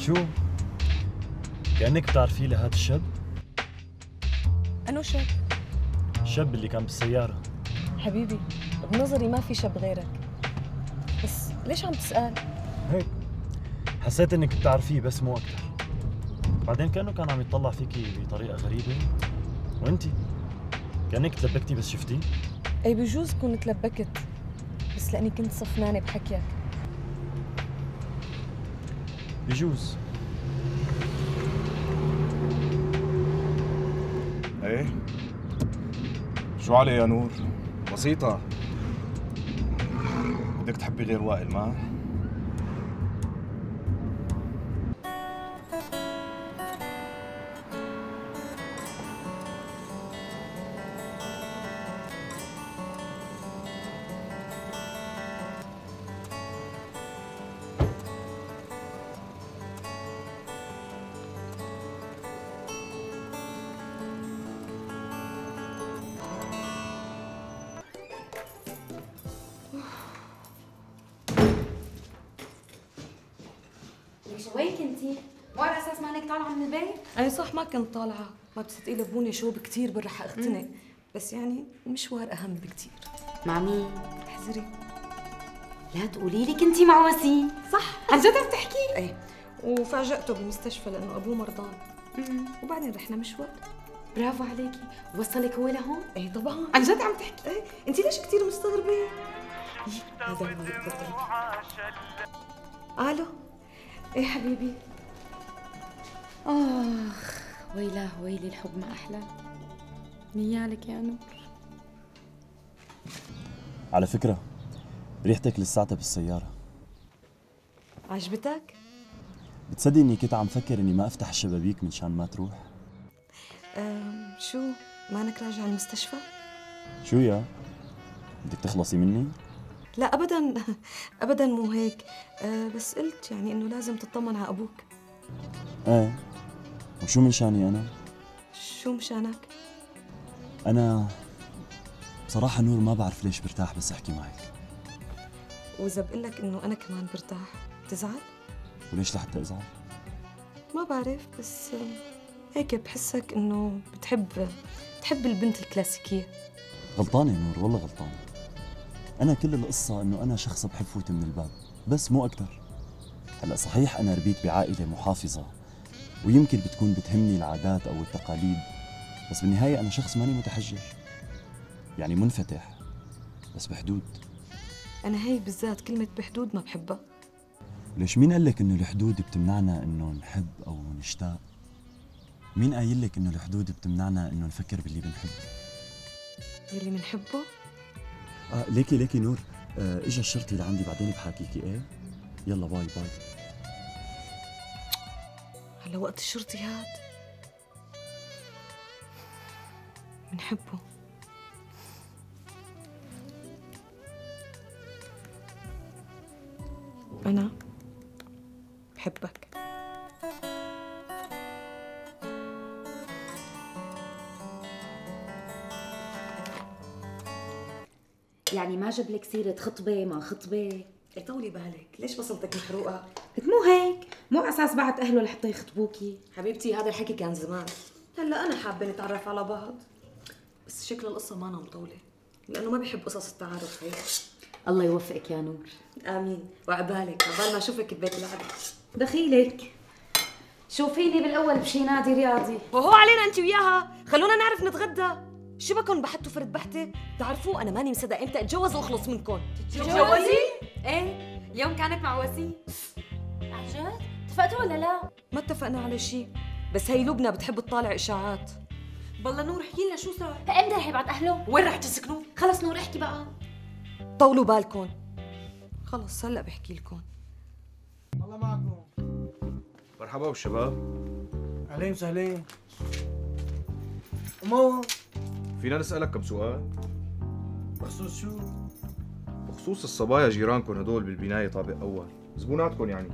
شو؟ كأنك بتعرفيه لهذا الشاب؟ أنو شاب؟ الشاب اللي كان بالسيارة. حبيبي بنظري ما في شاب غيرك، بس ليش عم تسأل؟ هيك حسيت انك بتعرفيه بس مو اكثر. بعدين كأنه كان عم يطلع فيكي بطريقة غريبة، وانتي كأنك تلبكتي بس شفتيه. أي بجوز كنت تلبكت، بس لأني كنت صفنانة بحكيك. بجوز. ايه شو علي يا نور؟ بسيطة. بدك تحبي غير وائل ما؟ وين كنتي؟ مو على اساس ما انك طالعه من البيت؟ أي صح، ما كنت طالعة، ما بتصدقي لبوني شوب كتير رح أختنق، بس يعني المشوار أهم بكتير. مع مين؟ احذري. لا تقولي لي كنتي مع وسيم. صح، عن جد عم تحكي؟ ايه، وفاجأته بالمستشفى لأنه أبوه مرضان، وبعدين رحنا مشوار. برافو عليكي، وصلك هو لهون؟ ايه طبعا. عن جد عم تحكي؟ ايه، انت ليش كثير مستغربة؟ هذا هو اللي بفضل. الو. ايه حبيبي. اخ ويلاه ويلي، الحب ما احلى. نيالك يا نور. على فكرة ريحتك لساتها بالسيارة. عجبتك؟ بتصدق اني كنت عم فكر اني ما افتح الشبابيك منشان ما تروح؟ شو؟ مانك راجع المستشفى؟ شو يا؟ بدك تخلصي مني؟ لا ابدا ابدا مو هيك، بس قلت يعني انه لازم تطمن على ابوك. ايه، وشو من شاني انا؟ شو مشانك؟ انا بصراحة نور ما بعرف ليش برتاح بس احكي معك. واذا بقول لك انه انا كمان برتاح بتزعل؟ وليش لحتى ازعل؟ ما بعرف، بس هيك بحسك انه بتحب البنت الكلاسيكية. غلطانة يا نور، والله غلطانة. أنا كل القصة إنه أنا شخص بحب فوت من الباب، بس مو أكتر. هلا صحيح أنا ربيت بعائلة محافظة، ويمكن بتكون بتهمني العادات أو التقاليد، بس بالنهاية أنا شخص ماني متحجر، يعني منفتح، بس بحدود. أنا هي بالذات كلمة بحدود ما بحبها. ليش مين قال لك إنه الحدود بتمنعنا إنه نحب أو نشتاق؟ مين قايل لك إنه الحدود بتمنعنا إنه نفكر باللي بنحبه؟ يلي بنحبه؟ ليكي نور، اجا الشرطي لعندي، بعدين بحاكيكي. ايه يلا باي باي. هلا وقت الشرطي هاد بنحبه. أنا بحبك. يعني ما جاب لك سيرة خطبة ما خطبة؟ طولي بالك، ليش بصلتك محروقة؟ مو هيك، مو على اساس بعت اهله لحتى يخطبوكي. حبيبتي هذا الحكي كان زمان، هلا أنا حابة نتعرف على بعض، بس شكل القصة ما مطولة لأنه ما بحب قصص التعارف هي. الله يوفقك يا نور. آمين، وعبالك عبال ما أشوفك ببيت العدل. دخيلك شوفيني بالأول بشي نادي رياضي. وهو علينا أنت وياها، خلونا نعرف نتغدى. شو بكون بحطوا فرد بحتة؟ بتعرفوا أنا ماني مصدق إمتى أتجوز وأخلص منكم. تتجوزي؟ إيه، اليوم كانت مع وسيم. عن جد؟ اتفقتوا ولا لا؟ ما اتفقنا على شيء، بس هي لبنى بتحب تطالع إشاعات. بالله نور احكي لنا شو صار؟ امتى رح يبعت أهله؟ وين رح تسكنوا؟ خلص نور احكي بقى. طولوا بالكم، خلص هلا بحكي لكم. الله معكم. مرحبا بالشباب. اهلين وسهلين. ومو فينا نسألك كم سؤال؟ بخصوص شو؟ بخصوص الصبايا جيرانكم هدول بالبناية طابق أول، زبوناتكم يعني.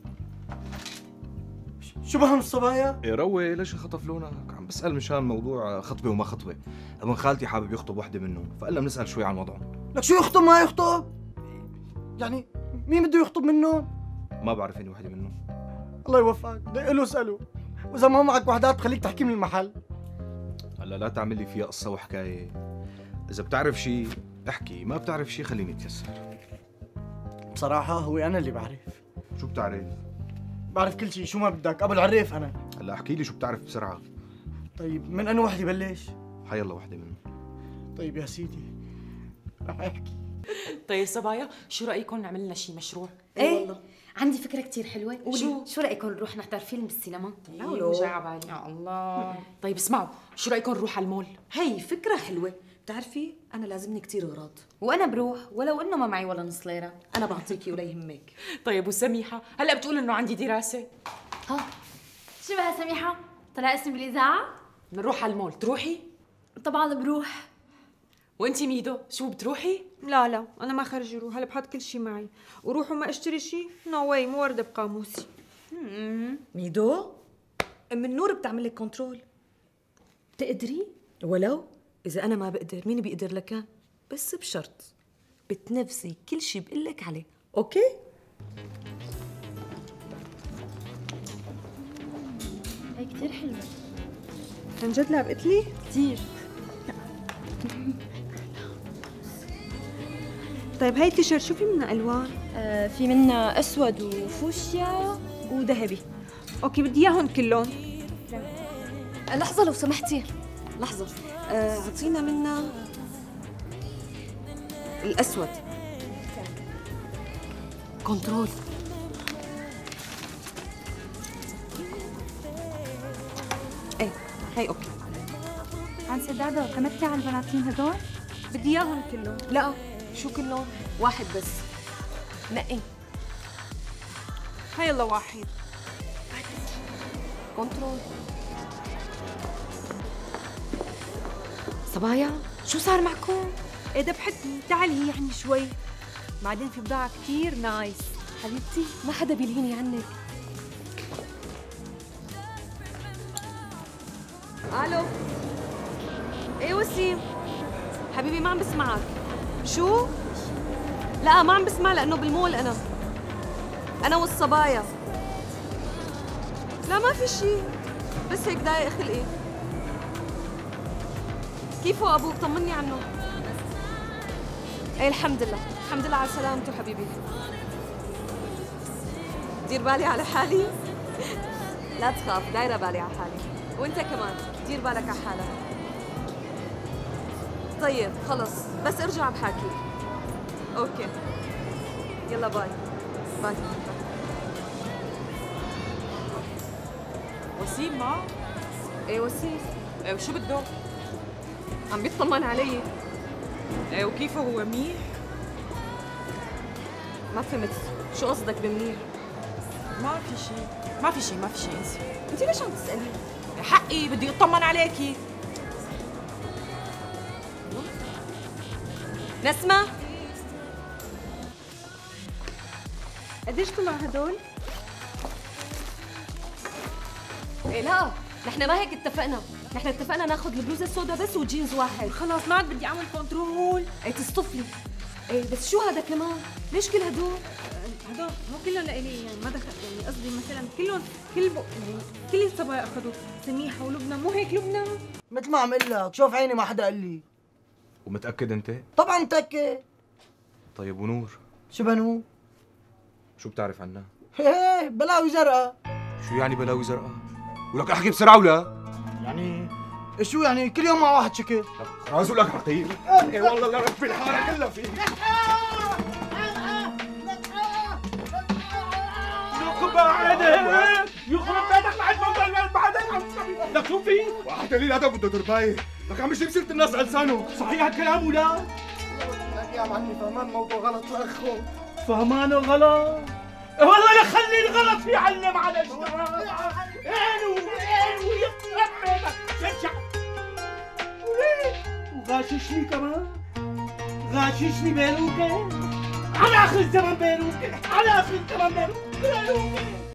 شو بهم الصبايا؟ إيه روي، ليش خطف لونك؟ عم بسأل مشان موضوع خطبة وما خطبة. ابن خالتي حابب يخطب وحدة منهم، فقلنا بنسأل شوي عن وضعهم. لك شو يخطب ما يخطب؟ يعني مين بده يخطب منهم؟ ما بعرف اني وحدة منهم. الله يوفقك، دق له اساله، واذا ما معك وحدات خليك تحكي من المحل. هلا لا تعمل لي فيها قصه وحكايه. اذا بتعرف شيء احكي، ما بتعرف شيء خليني اتكسر. بصراحة هو أنا اللي بعرف. شو بتعرف؟ بعرف كل شيء، شو ما بدك، أبو العريف أنا. هلا احكي لي شو بتعرف بسرعه. طيب من أنو وحدة بلش؟ حيلا وحده منهم. طيب يا سيدي رح أحكي. طيب صبايا، شو رايكم نعمل لنا شي مشروع؟ ايه والله عندي فكره كتير حلوه. قولي. شو رايكم نروح نحضر فيلم بالسينما؟ لا جاي على بالي. يا الله. طيب اسمعوا، شو رايكم نروح على المول؟ هي فكرة حلوة. بتعرفي أنا لازمني كتير أغراض. وانا بروح ولو انه ما معي ولا نص ليره. أنا بعطيكي ولا يهمك. طيب وسميحه، هلا بتقول انه عندي دراسه. ها شو بها سميحه؟ طلع اسمي بالاذاعه؟ بنروح على المول، تروحي؟ طبعا بروح. وانتي ميدو شو بتروحي؟ لا انا ما خرج اروح، هلا بحط كل شيء معي وروح وما اشتري شيء. نو واي، مو ورده بقاموسي. ميدو أم النور بتعمل لك كنترول. بتقدري؟ ولو إذا أنا ما بقدر مين بيقدر لكان؟ بس بشرط بتنفذي كل شيء بقول لك عليه، أوكي؟ هي كثير حلوه. عن جد لعبت لي كثير. طيب هاي التيشيرت شو في منها الوان؟ في منا اسود وفوشيا وذهبي. اوكي بدي اياهم كلهم. لحظه لو سمحتي. لحظة أعطينا منا الأسود. كنترول. إيه هي أوكي. عن سدادة كملتي على البناطيل هدول؟ بدي اياهم كلهم. لا شو كلهم؟ واحد بس. نقي. هاي يلا واحد. كنترول. صبايا شو صار معكم؟ ايه ذبحتني، تعالي يعني شوي. بعدين في بضاعة كتير نايس. حبيبتي ما حدا بيلهيني عنك. الو. ايه وسيم حبيبي ما عم بسمعك. شو؟ لا ما عم بسمع لانه بالمول انا والصبايا. لا ما في شيء، بس هيك ضايق خلقي. كيفه ابوك؟ طمني عنه. ايه الحمد لله، الحمد لله على سلامته حبيبي. دير بالي على حالي. لا تخاف، دايره بالي على حالي، وانت كمان دير بالك على حالك. طيب خلص بس ارجع بحاكي. اوكي يلا باي باي. وسيم ما؟ ايه وسيم إيه وشو بده؟ عم بيطمن علي. إيه وكيفه هو منيح؟ ما فهمت شو قصدك بمنيح؟ ما في شيء، ما في شيء، ما في شيء، انسي. انت ليش عم تسألي؟ حقي بدي اطمن عليكي. نسمة قديش طلع هدول؟ ايه لا نحن ما هيك اتفقنا. نحن اتفقنا ناخذ البلوزة السوداء بس وجينز واحد. خلاص ما عاد بدي اعمل كنترول. ايه تصطفلي. ايه بس شو هذا كمان؟ ليش كل هدول؟ هدول مو كلهم لإلي، يعني ما دخل، يعني قصدي مثلا كلهم يعني كل الصبايا اخذوا. سميحه ولبنى، مو هيك لبنى؟ مثل ما عم اقول لك، شوف عيني ما حدا قال لي. ومتاكد انت؟ طبعا متأكد. طيب ونور شو بنو؟ شو بتعرف عنها؟ هيه بلاوي زرقاء. شو يعني بلاوي زرقاء؟ ولك احكي بسرعه ولا؟ يعني شو يعني كل يوم مع واحد شكل؟ خلاص لك حقيقي. ايه والله لا في الحاره كلها فيك. يخرب بيتك بعد ما بعدين لك شو في؟ واحد قليل هذا بده تربايه، لك عم يجيب سيره الناس على لسانه. صحيح هالكلام ولا؟ لك يا معلمي فهمان موضوع غلط لاخو. فهمانه غلط؟ والله لا خلي الغلط يعلم على الشباب. عينه يخرب بيتك شجع. وغاششني كمان؟ غاششني بيروكه؟ على اخر الزمن بيروكه، على اخر الزمن بيروكه.